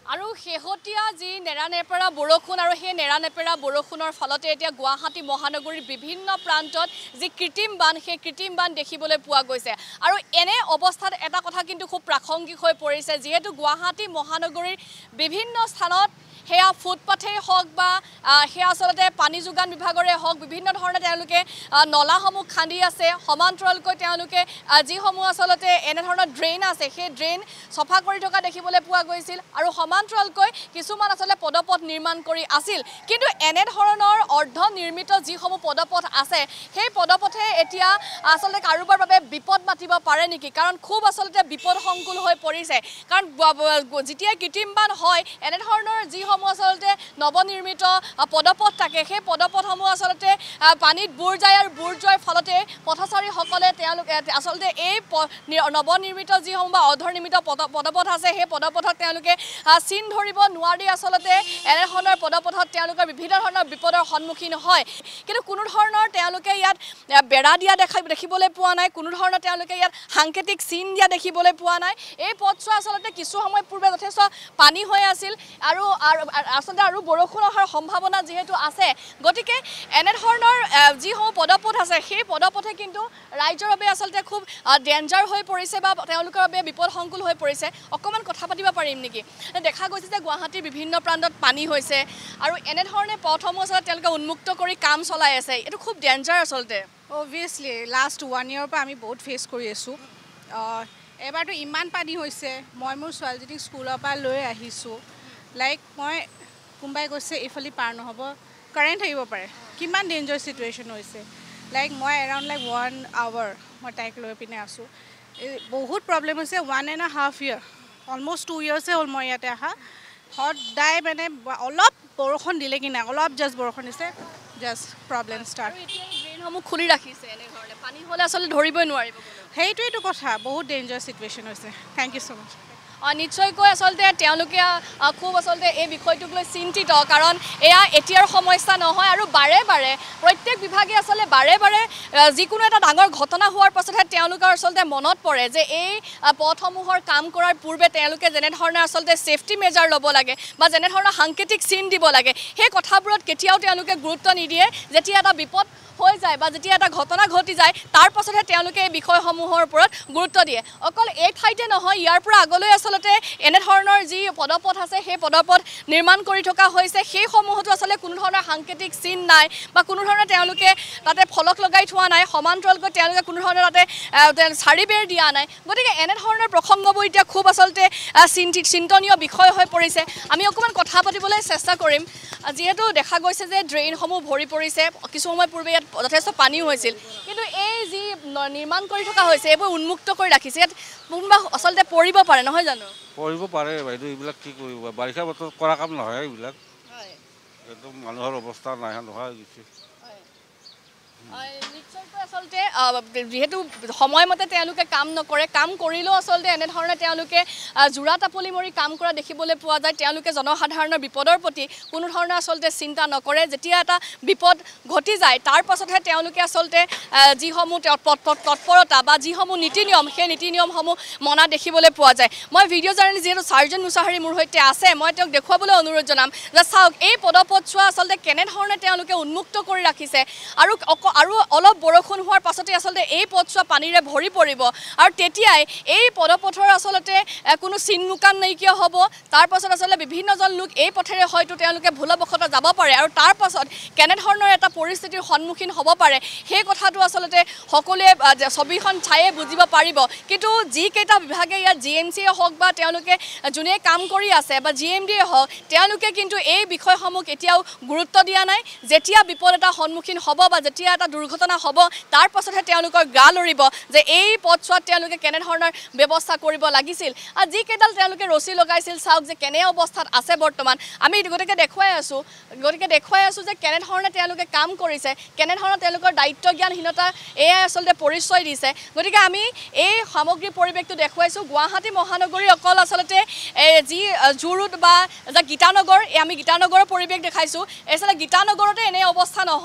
আৰু শেহতীয়া যি নেৰানেপেৰা বৰষুণ আৰু সেই নেৰানেপেৰা বৰষুণৰ ফলতে এতিয়া গুৱাহাটী মহানগৰীৰ বিভিন্ন প্ৰান্তত যি কৃত্ৰিম বান্ধ সেই কৃত্ৰিম বান্ধ দেখিবলৈ পোৱা গৈছে আৰু এনে অৱস্থাত এটা কথা কিন্তু খুব প্ৰাসংগিক হৈ পৰিছে যিহেতু গুৱাহাটী মহানগৰীৰ বিভিন্ন স্থানত হেয়া ফুটপাথেই হওক বা হেয়া আচলতে পানী যোগান বিভাগৰে হওক বিভিন্ন ধৰণে তেওঁলোকে নলাসমূহ খান্দি আছে সমান্তৰালকৈ তেওঁলোকে যিসমূহ আচলতে এনে ধৰণৰ ড্ৰেইন আছে সেই ড্ৰেইন সফা কৰি থকা দেখিবলৈ পোৱা গৈছিল আৰু সমান্তৰালকৈ কিছুমান আচলতে পদপথ নিৰ্মাণ কৰি আছিল কিন্তু এনে ধৰণৰ অৰ্ধ নিৰ্মিত যিসমূহ পদপথ আছে সেই পদপথে এতিয়া আচলতে কাৰোবাৰ বাবে বিপদ মাতিব পাৰে নেকি কাৰণ খুব আচলতে বিপদ সংকুল হৈ পৰিছে কাৰণ যেতিয়া কৃত্ৰিম বান্ধ হয় এনে ধৰণৰ যিসমূহ আচলতে নৱনিৰ্মিত পদপথ থাকে সেই পদপথসমূহ আচলতে পানীত বুৰ যায় আৰু বুৰ যোৱাৰ ফলতে পথচাৰীসকলে তেওঁলোকে আচলতে এই নৱনিৰ্মিত যিসমূহ বা অৰ্ধনিৰ্মিত পদপথ আছে সেই পদপথত তেওঁলোকে চিন ধৰিব নোৱাৰি আচলতে এনে ধৰণৰ পদপথত তেওঁলোকৰ বিভিন্ন ধৰণৰ বিপদৰ সন্মুখীন হয় কিন্তু কোনো ধৰণৰ তেওঁলোকে ইয়াত বেৰা দিয়া দেখিবলৈ পোৱা নাই কোনো ধৰণৰ তেওঁলোকে ইয়াত সাংকেতিক চিন দিয়া দেখিবলৈ পোৱা নাই এই পথছোৱা আচলতে কিছু সময় পূৰ্বে যথেষ্ট পানী হৈ আছিল আৰু আচলতে আৰু বৰষুণ অহাৰ সম্ভাৱনা যেহেতু আছে গতিকে এনে ধৰণৰ যিসমূহ পদপথ আছে সেই পদপথে কিন্তু ৰাজ্যৰ বাবে আচলতে খুব ডেঞ্জাৰ হৈ পৰিছে বা তেওঁলোকৰ বাবে বিপদ সংকুল হৈ পৰিছে অকমান কথা পাতিব পাৰিম নেকি দেখা গৈছে যে গুৱাহাটীৰ বিভিন্ন প্ৰান্তত পানী হৈছে আৰু এনে ধৰণে পথসমূহ আচলতে তেওঁলোকে উন্মুক্ত কৰি কাম চলাই আছে এইটো খুব ডেঞ্জাৰ আচলতে অবভিয়াছলি লাষ্ট 1 ইয়াৰৰ পৰা আমি বহুত ফেচ কৰি আছোঁ এবাৰতো ইমান পানী হৈছে মই মোৰ ছোৱালীজনীক স্কুলৰ পৰা লৈ আহিছোঁ লাইক মই কোনোবাই কৈছে এইফালে পাৰ নহ'ব কাৰেণ্ট আহিব পাৰে কিমান ডেঞ্জাৰ চিটুৱেশ্যন হৈছে লাইক মই এৰাউণ্ড লাইক 1 আৱাৰ মই তাইক লৈ পিনে আছোঁ বহুত প্ৰব্লেম হৈছে 1.5 ইয়াৰ অলমষ্ট 2 ইয়াৰ্ছে হ'ল মই ইয়াতে অহা সদায় মানে অলপ বৰষুণ দিলে কি নাই অলপ জাষ্ট বৰষুণ দিছে জাষ্ট প্ৰব্লেম ষ্টাৰ্ট ড্ৰেইনসমূহ খুলি ৰাখিছে এনেধৰণে পানী হ'লে আচলতে ধৰিবই নোৱাৰিব সেইটোৱেইটো কথা বহুত ডেঞ্জাৰ চিটুৱেশ্যন হৈছে থেংক ইউ ছ' মাছ নিশ্চয়কৈ আচলতে তেওঁলোকে খুব আচলতে এই বিষয়টোক লৈ চিন্তিত কাৰণ এয়া এতিয়াৰ সমস্যা নহয় আৰু বাৰে বাৰে প্ৰত্যেক বিভাগে আচলতে বাৰে বাৰে যিকোনো এটা ডাঙৰ ঘটনা হোৱাৰ পাছতহে তেওঁলোকৰ আচলতে মনত পৰে যে এই পথসমূহৰ কাম কৰাৰ পূৰ্বে তেওঁলোকে যেনেধৰণে আচলতে ছেফটি মেজাৰ ল'ব লাগে বা যেনেধৰণৰ সাংকেতিক চিন দিব লাগে সেই কথাবোৰত কেতিয়াও তেওঁলোকে গুৰুত্ব নিদিয়ে যেতিয়া এটা বিপদ হৈ যায় বা যেতিয়া এটা ঘটনা ঘটি যায় তাৰ পাছতহে তেওঁলোকে এই বিষয়সমূহৰ ওপৰত গুৰুত্ব দিয়ে অকল এই ঠাইতে নহয় ইয়াৰ পৰা আগলৈ আচলতে এনেধৰণৰ যি পদপথ আছে সেই পদপথ নিৰ্মাণ কৰি থকা হৈছে সেইসমূহতো আচলতে কোনো ধৰণৰ সাংকেতিক চিন নাই বা কোনো ধৰণৰ তেওঁলোকে তাতে ফলক লগাই থোৱা নাই সমান্তৰালকৈ তেওঁলোকে কোনো ধৰণৰ তাতে চাৰিবেৰ দিয়া নাই গতিকে এনেধৰণৰ প্ৰসংগবোৰ এতিয়া খুব আচলতে চিন্তনীয় বিষয় হৈ পৰিছে আমি অকণমান কথা পাতিবলৈ চেষ্টা কৰিম যিহেতু দেখা গৈছে যে ড্ৰেইনসমূহ ভৰি পৰিছে কিছু সময় পূৰ্বে ইয়াত যথেষ্ট পানীও হৈছিল কিন্তু এই যি নিৰ্মাণ কৰি থকা হৈছে এইবোৰ উন্মুক্ত কৰি ৰাখিছে ইয়াত কোনোবা আচলতে পৰিব পাৰে নহয় জানো পৰিব পাৰে বাইদেউ এইবিলাক কি কৰিব বাৰিষা বতৰত কৰা কাম নহয় এইবিলাক একদম মানুহৰ অৱস্থা নাই নোহোৱা হৈ গৈছে নিশ্চয়কৈ আচলতে যিহেতু সময়মতে তেওঁলোকে কাম নকৰে কাম কৰিলেও আচলতে এনেধৰণে তেওঁলোকে জোৰা টাপলি মৰি কাম কৰা দেখিবলৈ পোৱা যায় তেওঁলোকে জনসাধাৰণৰ বিপদৰ প্ৰতি কোনো ধৰণৰ আচলতে চিন্তা নকৰে যেতিয়া এটা বিপদ ঘটি যায় তাৰ পাছতহে তেওঁলোকে আচলতে যিসমূহ তৎপৰতা বা যিসমূহ নীতি নিয়ম সেই নীতি নিয়মসমূহ মনা দেখিবলৈ পোৱা যায় মই ভিডিঅ' জাৰ্নেলিষ্ট যিহেতু চাৰ্জন মুছাহাৰী মোৰ সৈতে আছে মই তেওঁক দেখুৱাবলৈ অনুৰোধ জনাম যে চাওক এই পদপথছোৱা আচলতে কেনেধৰণে তেওঁলোকে উন্মুক্ত কৰি ৰাখিছে আৰু অলপ বৰষুণ হোৱাৰ পাছতে আচলতে এই পথছোৱা পানীৰে ভৰি পৰিব আৰু তেতিয়াই এই পদপথৰ আচলতে কোনো চিন মুকান নাইকিয়া হ'ব তাৰ পাছত আচলতে বিভিন্নজন লোক এই পথেৰে হয়তো তেওঁলোকে ভুলবশতঃ যাব পাৰে আৰু তাৰ পাছত কেনেধৰণৰ এটা পৰিস্থিতিৰ সন্মুখীন হ'ব পাৰে সেই কথাটো আচলতে সকলোৱে ছবিখন চায়ে বুজিব পাৰিব কিন্তু যিকেইটা বিভাগে ইয়াত GMCয়ে হওক বা তেওঁলোকে যোনে কাম কৰি আছে বা GMDয়ে হওক তেওঁলোকে কিন্তু এই বিষয়সমূহ এতিয়াও গুৰুত্ব দিয়া নাই যেতিয়া বিপদ এটা সন্মুখীন হ'ব বা যেতিয়া এটা দুৰ্ঘটনা হ'ব তাৰ পাছতহে তেওঁলোকৰ গা লৰিব যে এই পথছোৱাত তেওঁলোকে কেনেধৰণৰ ব্যৱস্থা কৰিব লাগিছিল আৰু যিকেইডাল তেওঁলোকে ৰছী লগাইছিল চাওক যে কেনে অৱস্থাত আছে বৰ্তমান আমি গতিকে দেখুৱাই আছোঁ যে কেনেধৰণে তেওঁলোকে কাম কৰিছে কেনেধৰণৰ তেওঁলোকৰ দায়িত্ব জ্ঞানহীনতা এয়াই আচলতে পৰিচয় দিছে গতিকে আমি এই সামগ্ৰী পৰিৱেশটো দেখুৱাইছোঁ গুৱাহাটী মহানগৰী অকল আচলতে যি জুৰুড বা গীতানগৰ আমি গীতানগৰৰ পৰিৱেশ দেখাইছোঁ আচলতে গীতানগৰতে এনে অৱস্থা নহয়